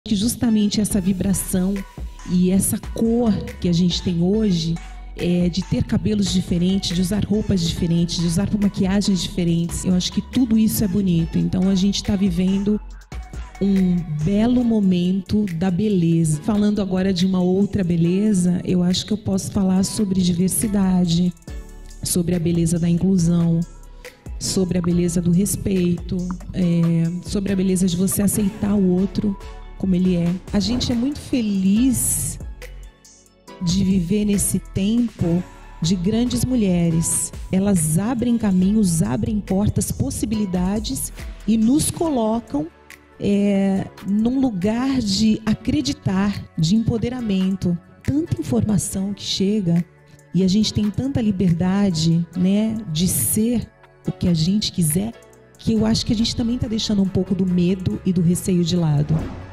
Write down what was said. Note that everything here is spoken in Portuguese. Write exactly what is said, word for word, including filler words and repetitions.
que justamente essa vibração e essa cor que a gente tem hoje, é, de ter cabelos diferentes, de usar roupas diferentes, de usar maquiagens diferentes, eu acho que tudo isso é bonito. Então a gente está vivendo um belo momento da beleza. Falando agora de uma outra beleza, eu acho que eu posso falar sobre diversidade, sobre a beleza da inclusão, sobre a beleza do respeito, é, sobre a beleza de você aceitar o outro como ele é. A gente é muito feliz de viver nesse tempo de grandes mulheres. Elas abrem caminhos, abrem portas, possibilidades e nos colocam é, num lugar de acreditar, de empoderamento. Tanta informação que chega e a gente tem tanta liberdade, né, de ser o que a gente quiser, que eu acho que a gente também está deixando um pouco do medo e do receio de lado.